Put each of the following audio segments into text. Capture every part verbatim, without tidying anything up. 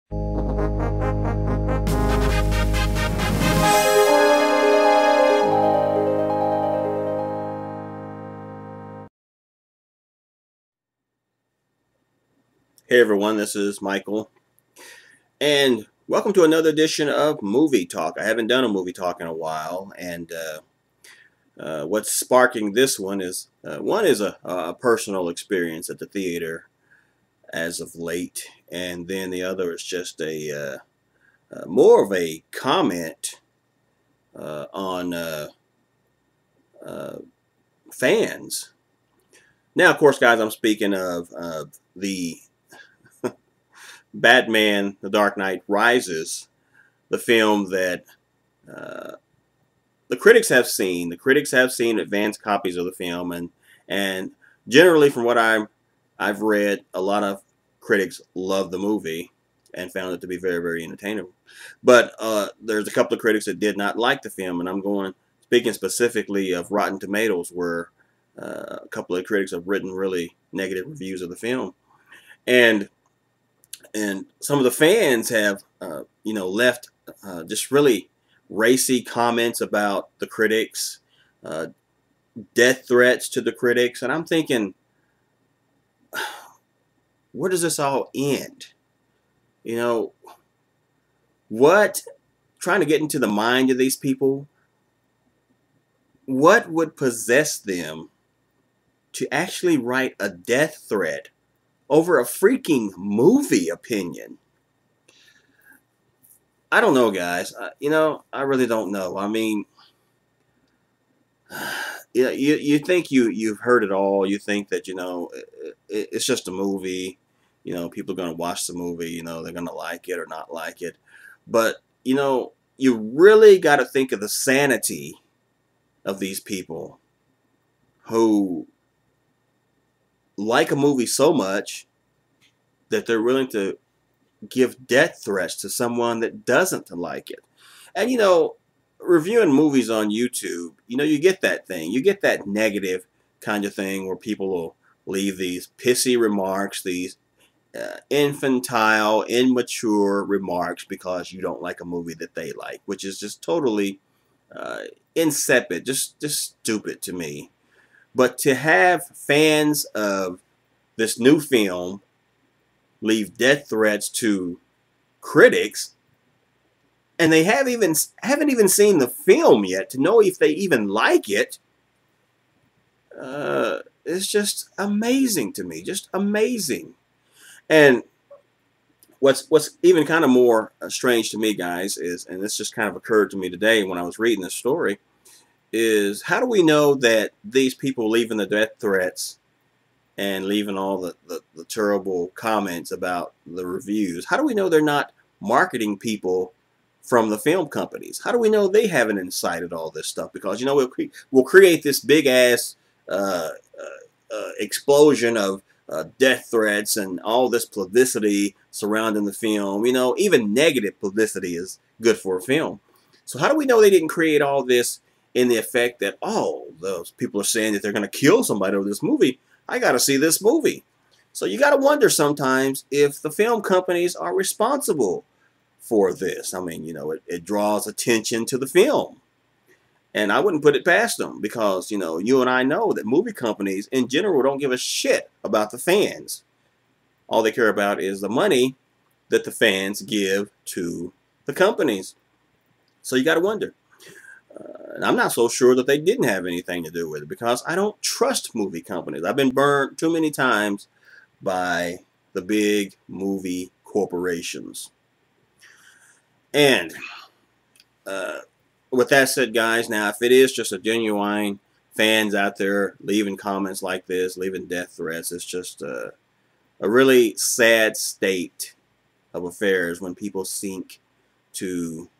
Hey everyone, this is Michael, and welcome to another edition of Movie Talk. I haven't done a movie talk in a while, and uh, uh, what's sparking this one is uh, one is a, a personal experience at the theater as of late, and then the other is just a uh, uh, more of a comment uh, on uh, uh, fans. Now, of course, guys, I'm speaking of uh, the Batman: The Dark Knight Rises, the film that uh, the critics have seen. The critics have seen advanced copies of the film, and and generally, from what I'm I've read, a lot of critics love the movie and found it to be very, very entertaining. But uh, there's a couple of critics that did not like the film, and I'm going speaking specifically of Rotten Tomatoes, where uh, a couple of critics have written really negative reviews of the film, and and some of the fans have, uh, you know, left uh, just really racy comments about the critics, uh, death threats to the critics, and I'm thinking, where does this all end? You know, what, trying to get into the mind of these people, what would possess them to actually write a death threat over a freaking movie opinion? I don't know, guys. Uh, you know, I really don't know. I mean, you know, you you think you you've heard it all. You think that, you know, it, it's just a movie. You know, people are going to watch the movie. You know, they're going to like it or not like it. But you know, you really got to think of the sanity of these people who like a movie so much that they're willing to give death threats to someone that doesn't like it. And you know, reviewing movies on YouTube, you know, you get that thing. You get that negative kind of thing where people will leave these pissy remarks, these uh, infantile, immature remarks because you don't like a movie that they like, which is just totally uh, insipid, just just stupid to me. But to have fans of this new film leave death threats to critics, and they have even haven't even seen the film yet to know if they even like it, uh, it's just amazing to me, just amazing. And what's what's even kind of more uh, strange to me, guys, is, and this just kind of occurred to me today when I was reading this story, is how do we know that these people leaving the death threats and leaving all the, the, the terrible comments about the reviews, how do we know they're not marketing people from the film companies? How do we know they haven't incited all this stuff? Because, you know, we'll, cre we'll create this big-ass uh, uh, uh, explosion of uh, death threats and all this publicity surrounding the film. You know, even negative publicity is good for a film. So how do we know they didn't create all this in the effect that, oh, those people are saying that they're going to kill somebody over this movie? I got to see this movie. So you got to wonder sometimes if the film companies are responsible for this. I mean, you know, it, it draws attention to the film. And I wouldn't put it past them because, you know, you and I know that movie companies in general don't give a shit about the fans. All they care about is the money that the fans give to the companies. So you got to wonder. Uh, and I'm not so sure that they didn't have anything to do with it because I don't trust movie companies. I've been burned too many times by the big movie corporations. And uh, with that said, guys, now if it is just a genuine fans out there leaving comments like this, leaving death threats, it's just a, a really sad state of affairs when people seek to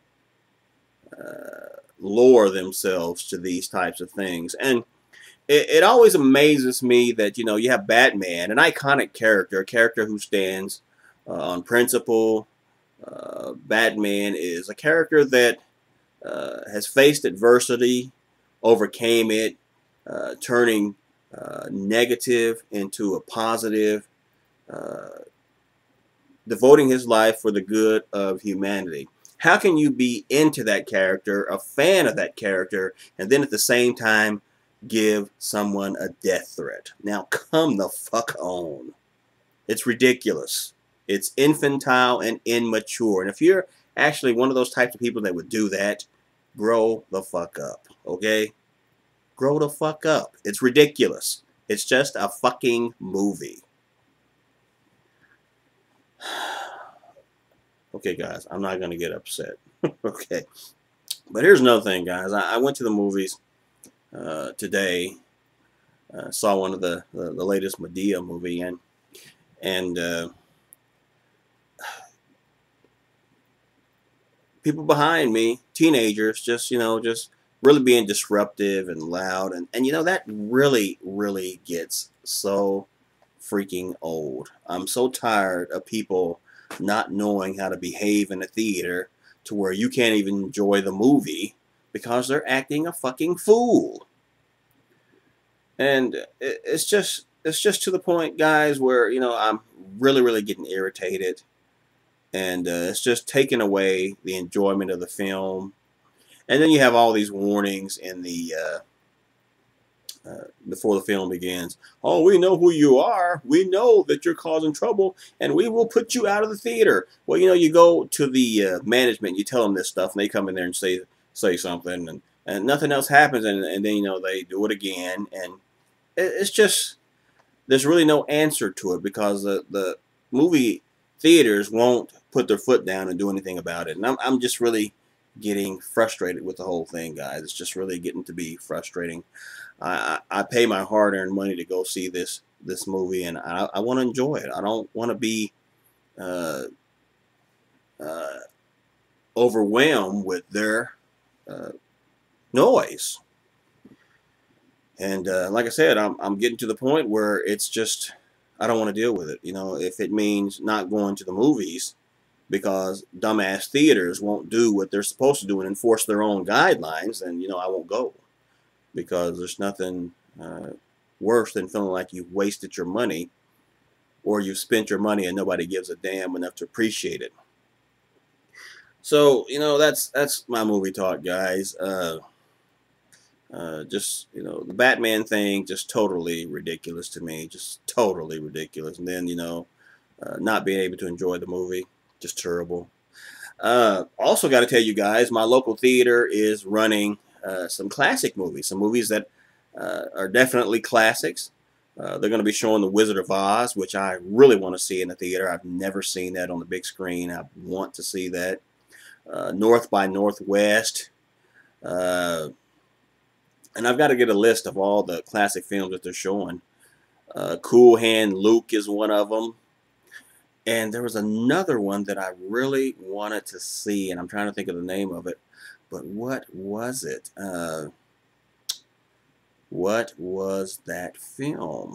uh, lure themselves to these types of things. And it, it always amazes me that, you know, you have Batman, an iconic character, a character who stands uh, on principle. Uh, Batman is a character that uh, has faced adversity, overcame it, uh, turning uh, negative into a positive, uh, devoting his life for the good of humanity. How can you be into that character, a fan of that character, and then at the same time give someone a death threat? Now, come the fuck on. It's ridiculous. It's infantile and immature. And if you're actually one of those types of people that would do that, grow the fuck up, okay? Grow the fuck up. It's ridiculous. It's just a fucking movie. Okay, guys, I'm not going to get upset. Okay. But here's another thing, guys. I, I went to the movies uh, today. Uh, saw one of the, the, the latest Medea movie, and, and uh, people behind me, teenagers, just, you know, just really being disruptive and loud. And, and you know, that really, really gets so freaking old. I'm so tired of people not knowing how to behave in a theater to where you can't even enjoy the movie because they're acting a fucking fool. And it's just, it's just to the point, guys, where, you know, I'm really, really getting irritated. And uh, it's just taking away the enjoyment of the film. And then you have all these warnings in the uh, uh, before the film begins. Oh, we know who you are. We know that you're causing trouble, and we will put you out of the theater. Well, you know, you go to the uh, management, you tell them this stuff, and they come in there and say say something, and and nothing else happens, and and then you know they do it again, and it, it's just there's really no answer to it because the the movie theaters won't put their foot down and do anything about it. And I'm I'm just really getting frustrated with the whole thing, guys. It's just really getting to be frustrating. I, I, I pay my hard-earned money to go see this this movie, and I, I want to enjoy it. I don't want to be uh, uh, overwhelmed with their uh, noise. And uh, like I said, I'm, I'm getting to the point where it's just, I don't want to deal with it. You know, if it means not going to the movies because dumbass theaters won't do what they're supposed to do and enforce their own guidelines, then, you know, I won't go. Because there's nothing uh, worse than feeling like you've wasted your money or you've spent your money and nobody gives a damn enough to appreciate it. So, you know, that's that's my movie talk, guys. Uh, uh, just, you know, the Batman thing, just totally ridiculous to me. Just totally ridiculous. And then, you know, uh, not being able to enjoy the movie, just terrible. Uh, also got to tell you guys, my local theater is running Uh, some classic movies, some movies that uh, are definitely classics. Uh, they're going to be showing The Wizard of Oz, which I really want to see in the theater. I've never seen that on the big screen. I want to see that. Uh, North by Northwest. Uh, and I've got to get a list of all the classic films that they're showing. Uh, Cool Hand Luke is one of them. And there was another one that I really wanted to see, and I'm trying to think of the name of it. But what was it? Uh, what was that film?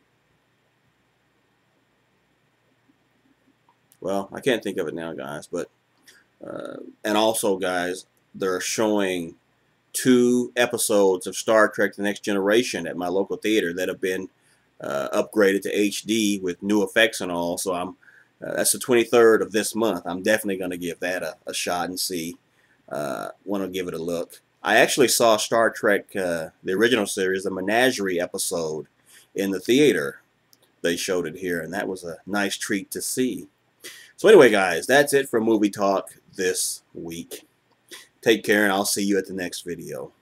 Well, I can't think of it now, guys. But uh, and also, guys, they're showing two episodes of Star Trek: The Next Generation at my local theater that have been uh, upgraded to H D with new effects and all. So I'm uh, that's the twenty-third of this month. I'm definitely going to give that a, a shot and see. Uh, want to give it a look. I actually saw Star Trek, uh, the original series, the Menagerie episode in the theater. They showed it here, and that was a nice treat to see. So anyway, guys, that's it for Movie Talk this week. Take care, and I'll see you at the next video.